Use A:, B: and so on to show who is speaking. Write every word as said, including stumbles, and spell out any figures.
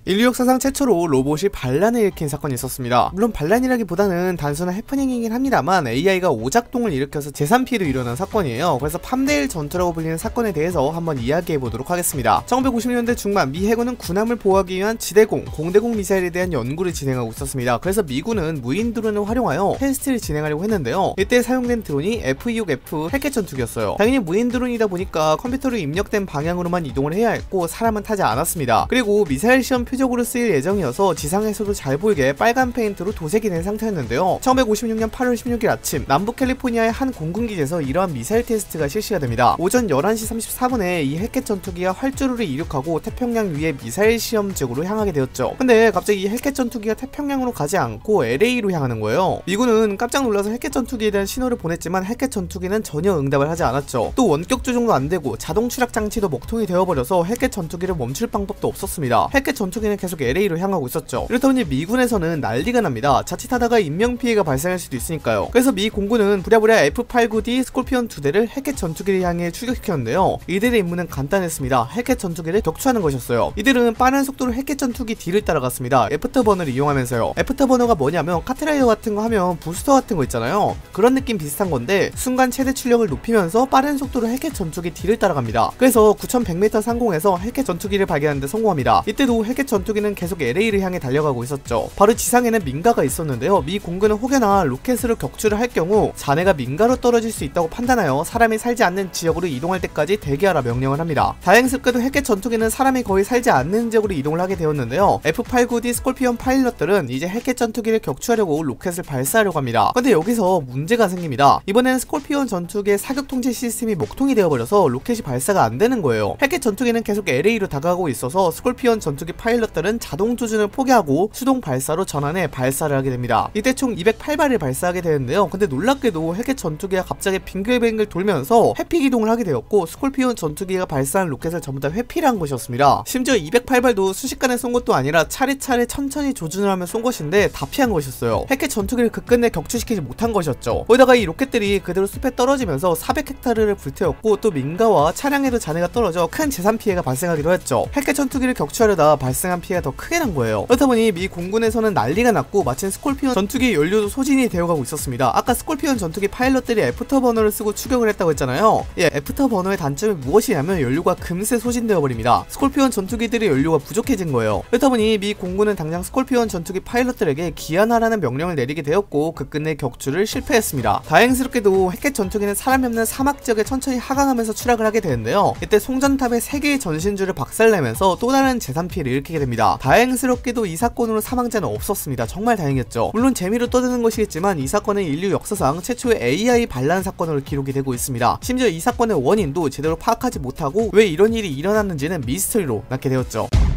A: 인류 역사상 최초로 로봇이 반란을 일으킨 사건이 있었습니다. 물론 반란이라기보다는 단순한 해프닝이긴 합니다만 에이아이가 오작동을 일으켜서 재산 피해도 일어난 사건이에요. 그래서 팜데일 전투라고 불리는 사건에 대해서 한번 이야기해보도록 하겠습니다. 천구백오십 년대 중반 미 해군은 군함을 보호하기 위한 지대공, 공대공 미사일에 대한 연구를 진행하고 있었습니다. 그래서 미군은 무인 드론을 활용하여 테스트를 진행하려고 했는데요. 이때 사용된 드론이 에프 이십육 에프 헬켓 전투기였어요. 당연히 무인 드론이다 보니까 컴퓨터로 입력된 방향으로만 이동을 해야 했고 사람은 타지 않았습니다. 그리고 미사일 시험 표적으로 쓰일 예정이어서 지상에서도 잘 보이게 빨간 페인트로 도색이 된 상태였는데요. 천구백오십육 년 팔월 십육일 아침 남부 캘리포니아의 한 공군기지에서 이러한 미사일 테스트가 실시가 됩니다. 오전 열한 시 삼십사 분에 이 헬켓 전투기가 활주로를 이륙하고 태평양 위에 미사일 시험 지역으로 향하게 되었죠. 근데 갑자기 이 헬켓 전투기가 태평양으로 가지 않고 엘에이로 향하는 거예요. 미군은 깜짝 놀라서 헬켓 전투기에 대한 신호를 보냈지만 헬켓 전투기는 전혀 응답을 하지 않았죠. 또 원격 조종도 안되고 자동 추락 장치도 먹통이 되어버려서 헬켓 전투기를 멈출 방법도 없었습니다. 헬켓 전투기는 계속 엘에이로 향하고 있었죠. 이렇다 보니 미군에서는 난리가 납니다. 자칫하다가 인명피해가 발생할 수도 있으니까요. 그래서 미 공군은 부랴부랴 에프 팔십구 디 스콜피온 두 대를 헬켓 전투기를 향해 출격시켰는데요. 이들의 임무는 간단했습니다. 헬켓 전투기를 격추하는 것이었어요. 이들은 빠른 속도로 헬켓 전투기 뒤를 따라갔습니다. 애프터버너를 이용하면서요. 애프터버너가 뭐냐면 카트라이더 같은 거 하면 부스터 같은 거 있잖아요. 그런 느낌 비슷한 건데 순간 최대 출력을 높이면서 빠른 속도로 헬켓 전투기 뒤를 따라갑니다. 그래서 구천백 미터 상공에서 헬켓 전투기를 발견하는 데 성공합니다. 이때도 헬켓 전투기는 계속 엘에이를 향해 달려가고 있었죠. 바로 지상에는 민가가 있었는데요. 미 공군은 혹여나 로켓으로 격추를 할 경우 잔해가 민가로 떨어질 수 있다고 판단하여 사람이 살지 않는 지역으로 이동할 때까지 대기하라 명령을 합니다. 다행스럽게도 헬켓 전투기는 사람이 거의 살지 않는 지역으로 이동을 하게 되었는데요. 에프 팔십구 디 스콜피온 파일럿들은 이제 헬켓 전투기를 격추하려고 로켓을 발사하려고 합니다. 근데 여기서 문제가 생깁니다. 이번에는 스콜피온 전투기의 사격 통제 시스템이 먹통이 되어버려서 로켓이 발사가 안 되는 거예요. 헬켓 전투기는 계속 엘에이로 다가가고 있어서 스콜피온 전투기 파일럿들은 자동 조준을 포기하고 수동 발사로 전환해 발사를 하게 됩니다. 이때 총 이백팔 발을 발사하게 되는데요. 근데 놀랍게도 헬켓 전투기가 갑자기 빙글빙글 돌면서 회피 기동을 하게 되었고 스콜피온 전투기가 발사한 로켓을 전부 다 회피를 한 것이었습니다. 심지어 이백팔 발도 순식간에 쏜 것도 아니라 차례차례 천천히 조준을 하며 쏜 것인데 다 피한 것이었어요. 헬켓 전투기를 그 끝내 격추시키지 못한 것이었죠. 거기다가 이 로켓들이 그대로 숲에 떨어지면서 사백 헥타르를 불태웠고 또 민가와 차량에도 잔해가 떨어져 큰 재산 피해가 발생하기도 했죠. 헬켓 전투기를 격추하려다 발생한 피해가 더 크게 난 거예요. 그렇다 보니 미 공군에서는 난리가 났고 마침 스콜피온 전투기 연료도 소진이 되어가고 있었습니다. 아까 스콜피온 전투기 파일럿들이 애프터버너를 쓰고 추격을 했다고 했잖아요. 예, 애프터버너의 단점이 무엇이냐면 연료가 금세 소진되어 버립니다. 스콜피온 전투기들의 연료가 부족해진 거예요. 그렇다 보니 미 공군은 당장 스콜피온 전투기 파일럿들에게 기한하라는 명령을 내리게 되었고 그 끝내 격추를 실패했습니다. 다행스럽게도 헬켓 전투기는 사람이 없는 사막 지역에 천천히 하강하면서 추락을 하게 되는데요. 이때 송전탑의 세 개의 전신줄을 박살내면서 또 다른 재산 피해를 일으키게 됩니다. 다행스럽게도 이 사건으로 사망자는 없었습니다. 정말 다행이었죠. 물론 재미로 떠드는 것이겠지만 이 사건은 인류 역사상 최초의 에이아이 반란 사건으로 기록이 되고 있습니다. 심지어 이 사건의 원인도 제대로 파악하지 못하고 왜 이런 일이 일어났는지는 미스터리로 남게 되었죠.